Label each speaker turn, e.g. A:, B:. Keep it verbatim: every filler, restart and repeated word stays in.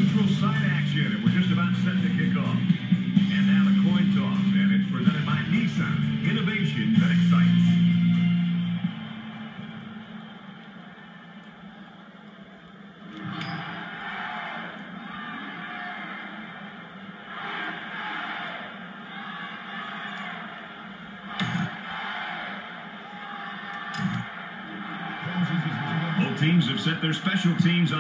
A: neutral site action, and we're just about set to kick off. And now the coin toss, and it's presented by Nissan. Innovation that excites. Both teams have set their special teams on